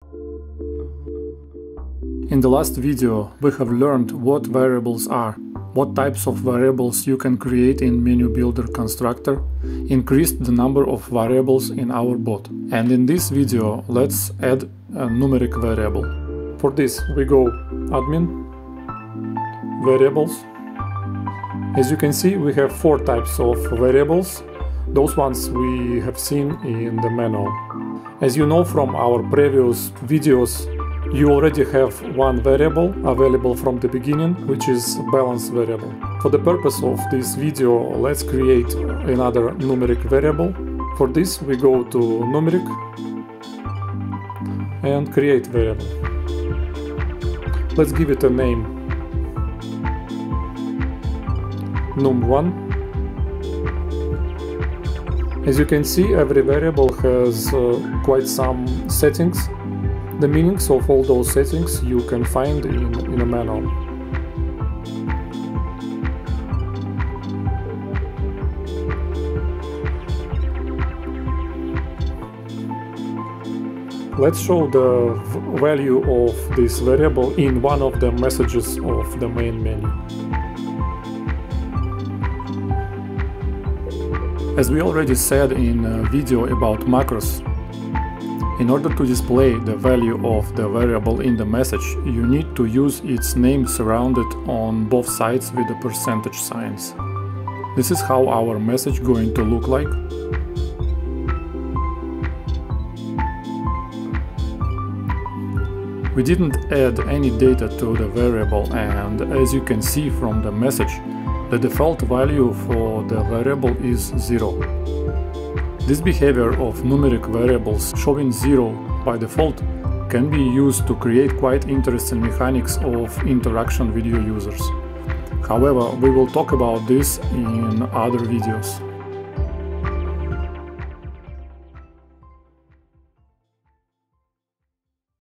In the last video we have learned what variables are, what types of variables you can create in Menu Builder constructor, increased the number of variables in our bot. And in this video let's add a numeric variable. For this we go admin, variables. As you can see, we have 4 types of variables. Those ones we have seen in the manual. As you know from our previous videos, you already have one variable available from the beginning, which is balance variable. For the purpose of this video, let's create another numeric variable. For this we go to numeric and create variable. Let's give it a name num1. As you can see, every variable has quite some settings. The meanings of all those settings you can find in a manual. Let's show the value of this variable in one of the messages of the main menu. As we already said in a video about macros, in order to display the value of the variable in the message, you need to use its name surrounded on both sides with the percentage signs. This is how our message going to look like. We didn't add any data to the variable, and as you can see from the message, the default value for the variable is 0. This behavior of numeric variables showing 0 by default can be used to create quite interesting mechanics of interaction with your users. However, we will talk about this in other videos.